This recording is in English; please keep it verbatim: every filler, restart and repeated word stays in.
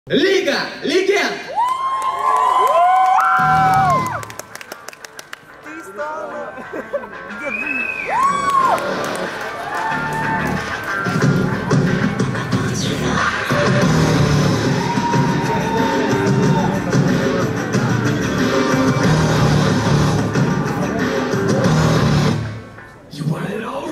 Лига легенд! Ты стала! You want it all?